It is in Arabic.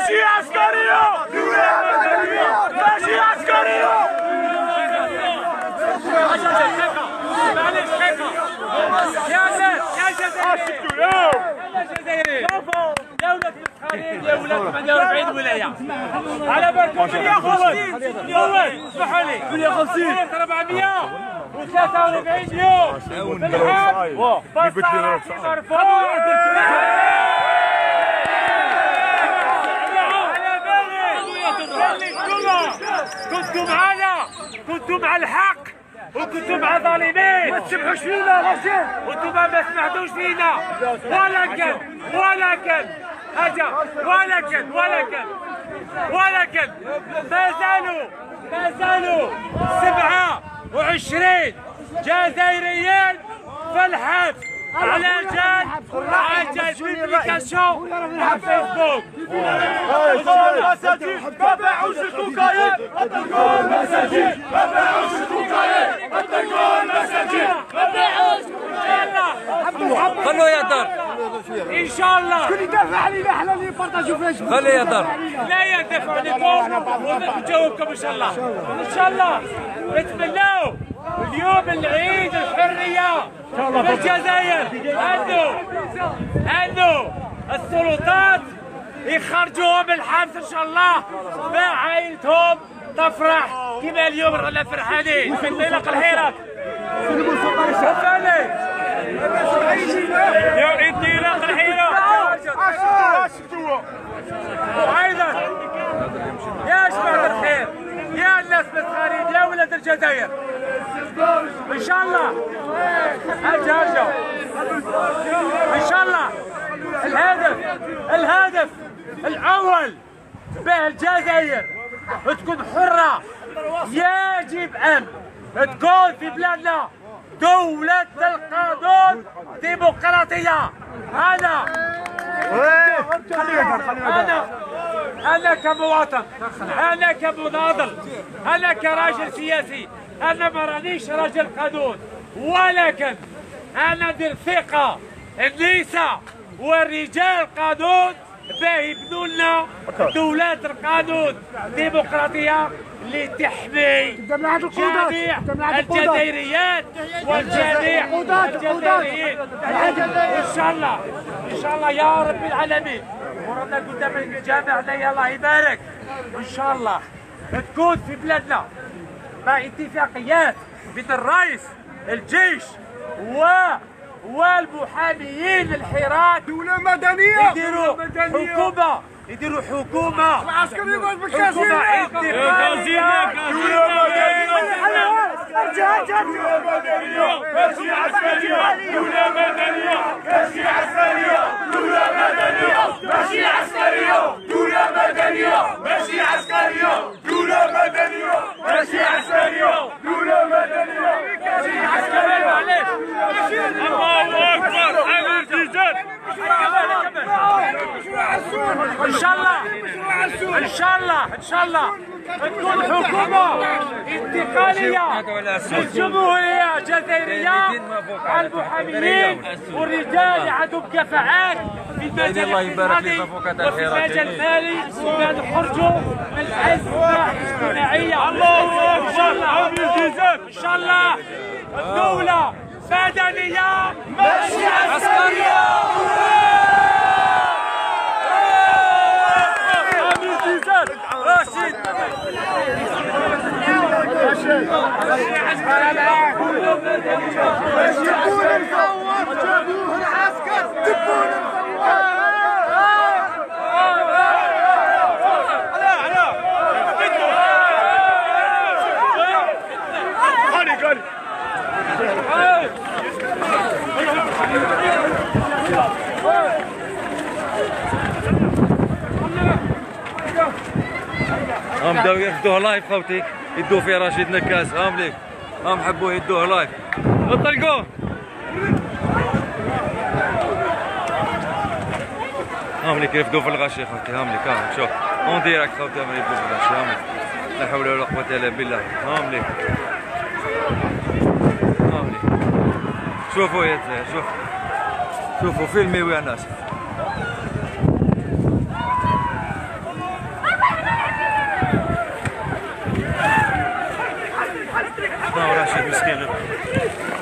ماشي عسكرية ماشي عسكرية معلش حقا يا ناس يا جزائري دولة الخليج يا ولاد 48 ولاية على بالكم 150 يوم اسمحوا لي 443 يوم في الحال بصراحة مرفوع كنتم مع الحق وكنتم مع الظالمين ما تسمحوش فينا وانتم ما سمعتوش فينا ولكن ما زالوا 27 جزائريين في الحبس على جال بيبليكاسيون على فيسبوك. المساجين ما باعوش الكوكايين اتركوا المساجين ما باعوش الكوكايين اتركوا المساجين ما باعوش خلوه يهدر ان شاء الله. شكون يدافع علينا حنا اللي نبارطاجيو فيسبوك؟ خليه يهدر لا يدافع عليكم ونجاوبكم ان شاء الله. نتمناو اليوم العيد الحرية في الجزائر أنه السلطات يخرجوهم من الحبس إن شاء الله بعائلتهم تفرح كما اليوم رانا فرحانين في انطلاق الحراك. يا انطلاق الحراك وأيضا يا جماعة الخير يا الناس مسخرين يا ولاد الجزائر ان شاء الله ان شاء الله الهدف الاول به الجزائر تكون حرة. يجب ان تكون في بلادنا دولة القانون ديمقراطية. أنا كمواطن، أنا كمناضل، أنا كراجل سياسي، أنا ما رانيش راجل قانون، ولكن أنا ندير ثقة النساء والرجال قانون باه يبنوا لنا دولة القانون ديمقراطية اللي تحمي جميع الجزائريات وجميع الجزائريين. ان شاء الله يا رب العالمين ورانا قدام الجامع الله يبارك. ان شاء الله تكون في بلادنا مع اتفاقيات بين الرئيس الجيش والمحاميين الحراك دولة مدنية يديروا حكومة العسكري يقعد بالكاسين دولة مدنية ماشي عسكرية دولة مدنية ماشي عسكرية دولة مدنية ماشي عسكرية دولة مدنية ماشي عسكرية دولة مدنية ماشي عسكرية دولة مدنية ماشي عسكرية معليش الله أكبر على الرجال. ان شاء الله تكون حكومة انتقالية للجمهورية الجزائرية على المحاميين والرجال اللي عندهم كفاءات في المجال الاقتصادي وفي المجال المالي بان يخرجوا من الأزمة الاجتماعية. الله أكبر ان شاء الله الدولة مدنية ماشي عسكرية. راشد جيبون الفوار جابوه العسكر جيبون هم بداو يدوه لايف خوتي يدوه فيه رشيد نكاس هم ليك هم حبوه يدوه لايف اطلقوه هم ليك يرفدوا في الغاشي خوتي هم ليك شوف اون ديراكت خوتي هم يرفدوا في الغاشي هم ليك لا حول ولا قوة الا بالله هم ليك شوفوا يا زلمه شوفوا فيلميو يا ناس راشد مسكين.